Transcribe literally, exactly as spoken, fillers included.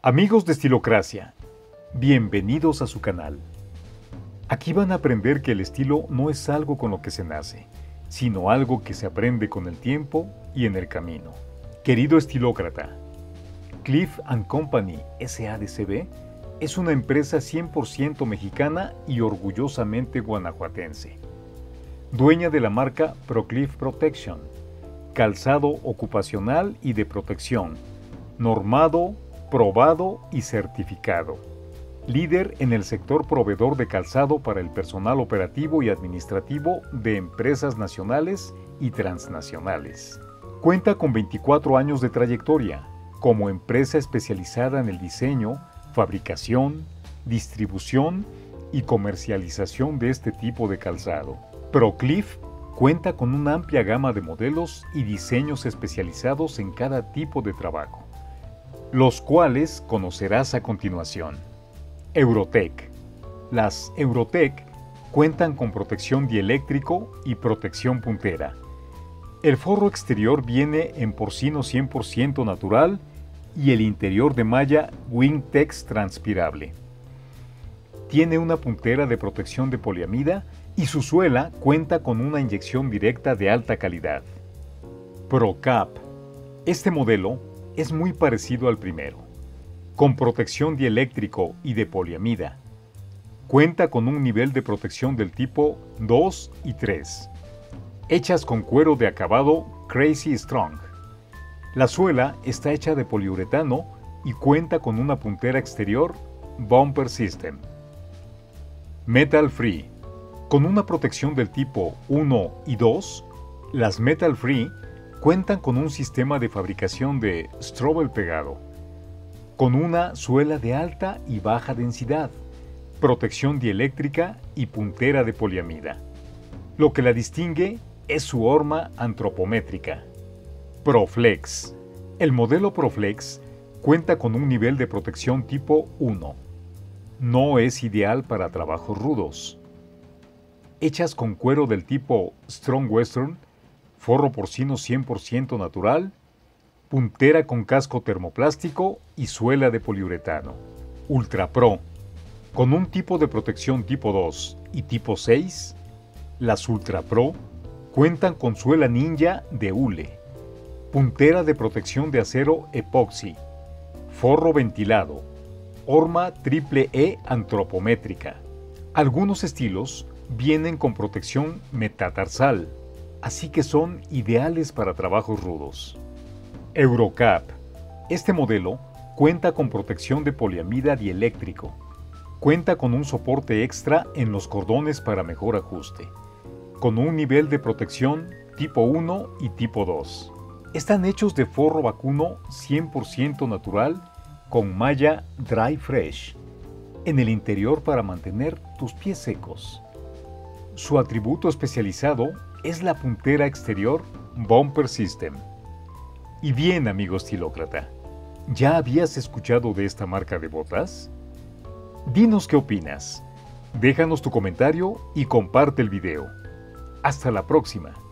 Amigos de Estilocracia, bienvenidos a su canal. Aquí van a aprender que el estilo no es algo con lo que se nace, sino algo que se aprende con el tiempo y en el camino. Querido estilócrata, Cliff and Company S A D C B es una empresa cien por ciento mexicana y orgullosamente guanajuatense. Dueña de la marca ProCliff Protection, calzado ocupacional y de protección, normado, probado y certificado. Líder en el sector proveedor de calzado para el personal operativo y administrativo de empresas nacionales y transnacionales. Cuenta con veinticuatro años de trayectoria como empresa especializada en el diseño, fabricación, distribución y comercialización de este tipo de calzado. ProCliff cuenta con una amplia gama de modelos y diseños especializados en cada tipo de trabajo, los cuales conocerás a continuación. Eurotech. Las Eurotech cuentan con protección dieléctrico y protección puntera. El forro exterior viene en porcino cien por ciento natural y el interior de malla Wingtex transpirable. Tiene una puntera de protección de poliamida y su suela cuenta con una inyección directa de alta calidad. ProCap. Este modelo es muy parecido al primero, con protección dieléctrico y de poliamida. Cuenta con un nivel de protección del tipo dos y tres, hechas con cuero de acabado Crazy Strong. La suela está hecha de poliuretano y cuenta con una puntera exterior Bumper System. Metal Free. Con una protección del tipo uno y dos, las Metal Free cuentan con un sistema de fabricación de Strobel pegado, con una suela de alta y baja densidad, protección dieléctrica y puntera de poliamida. Lo que la distingue es su horma antropométrica. ProFlex. El modelo ProFlex cuenta con un nivel de protección tipo uno. No es ideal para trabajos rudos. Hechas con cuero del tipo Strong Western, forro porcino cien por ciento natural, puntera con casco termoplástico y suela de poliuretano. Ultra Pro. Con un tipo de protección tipo dos y tipo seis, las Ultra Pro cuentan con suela ninja de hule, puntera de protección de acero epoxi, forro ventilado, horma triple E antropométrica. Algunos estilos vienen con protección metatarsal, así que son ideales para trabajos rudos. Eurocap. Este modelo cuenta con protección de poliamida dieléctrico. Cuenta con un soporte extra en los cordones para mejor ajuste, con un nivel de protección tipo uno y tipo dos. Están hechos de forro vacuno cien por ciento natural con malla Dry Fresh en el interior para mantener tus pies secos. Su atributo especializado es la puntera exterior Bumper System. Y bien, amigo estilócrata, ¿ya habías escuchado de esta marca de botas? Dinos qué opinas. Déjanos tu comentario y comparte el video. Hasta la próxima.